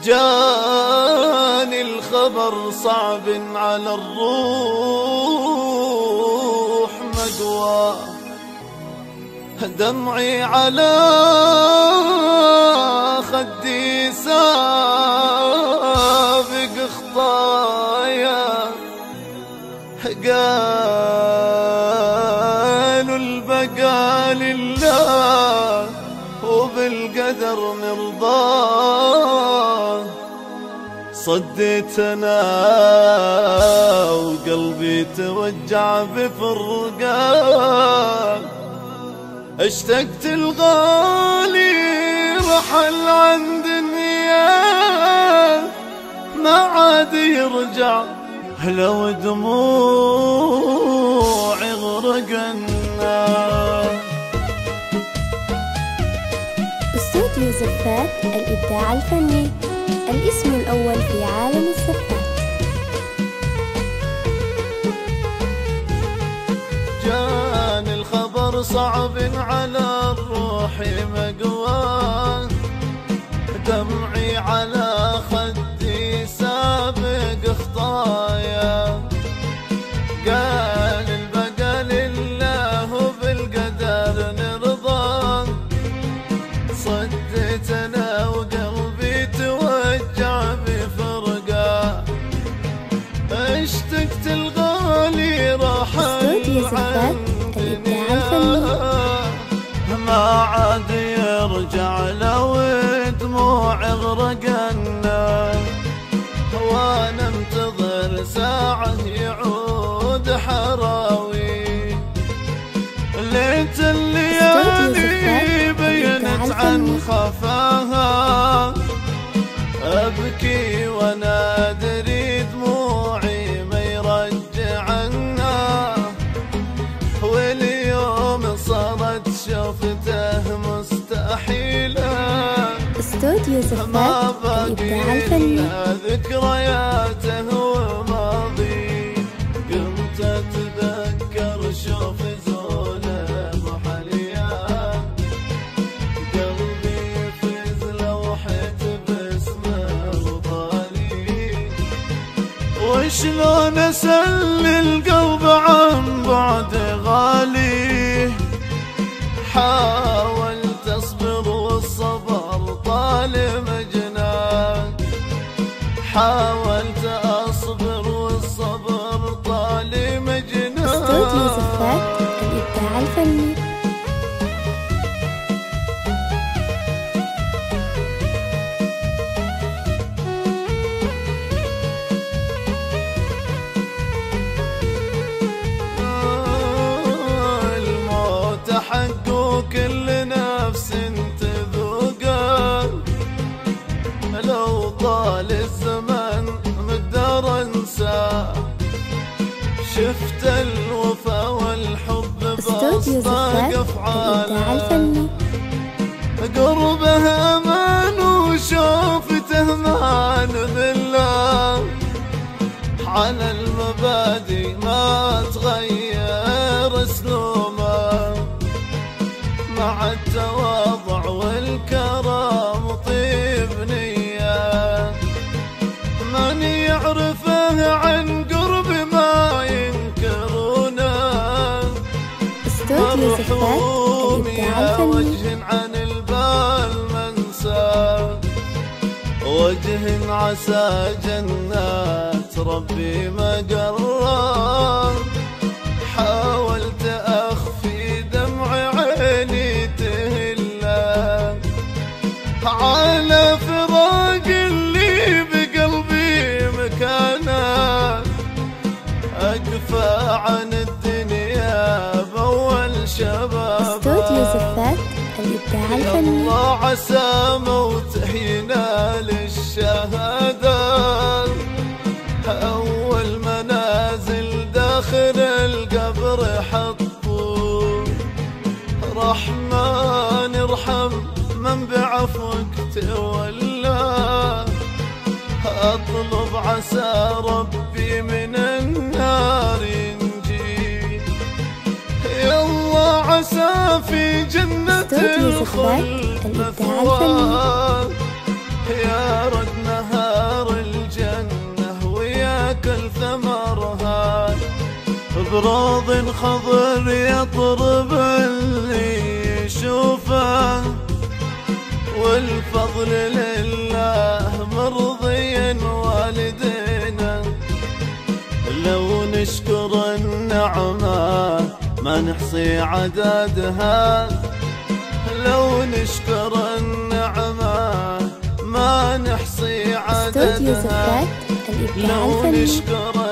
جاني الخبر صعب على الروح مقوى، دمعي على خدي سابق خطايا، قالوا البقاء لله وبالقدر مرضاه، صديت انا وقلبي توجع بفرقان، اشتقت الغالي رحل عن دنيا ما عاد يرجع لو دموعي غرقنا. استوديو زفات الإبداع الفني، الاسم الأول في عالم الزفات. جاني الخبر صعب على الروح مقوى، دمعي على خدي سابق خطايا، قال البقاء لله وبالقدر نرضى، صديت انا وقلبي توجع بفرقه، اشتقت الغالي رحل عن دنيا ما عاد يرجع لو دموع غرقنا، وانا انتظر ساعة يعود حراوي، ليت الليالي بينت عن خفاها، ابكي وانا ادري دموعي ما يرجعنا، واليوم صارت شوفته مستحيلة، استوديو زفات الإبداع الفني، ذكرياته وماضي، قمت اتذكر شوف زوله وحليا، قلبي يفز لوحة باسمه وطالي، وشلون اسلي القلب عن بعد غالي، حاولت اصبر والصبر طال مجنان، حاولت اصبر والصبر طال مجنان. استوديو زفات الإبداع الفني. الموت حق وكل نفس تذوقه، لو طال الزمن مقدر انسى، شفت الوفا والحب باصدق افعاله، قربه امان وشوفته مان بالله، على المبادئ ما تغير اسلوبه، مع التواضع والكرم طيب نية، من يعرفه عن قرب ما ينكرونه، استوديو زفات الإبداع الفني، وجه عن البال منسى، وجه عسى جنات ربي ما قرب، حاولت أخفي دمع عيني تهله، على فراق اللي بقلبي مكانه، أقفى عن الدنيا بأول شباب. استوديو زفات الإبداع الفني. الله عسى موته ينال الشهادة، أول منازل داخل القبر حطوا، رحمن ارحم من بعفوك تولى، أطلب عسى ربي من النار ينجي، يا الله عسى في جنة الخلد مثواه، يا ردنا بروض خضر يطرب اللي يشوفه، والفضل لله مرضي والدينا. لو نشكر النعمة ما نحصي عددها، لو نشكر النعمة ما نحصي عددها، استوديو زفات الإبداع لو الفني. نشكر